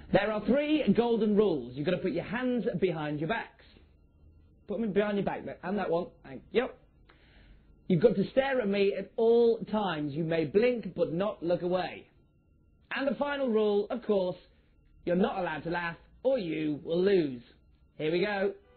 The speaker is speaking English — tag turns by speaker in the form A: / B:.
A: There are 3 golden rules. You've got to put your hands behind your backs. Put them behind your back, and that one. Thank you. You've got to stare at me at all times. You may blink, but not look away. And the final rule, of course, you're not allowed to laugh, or you will lose. Here we go.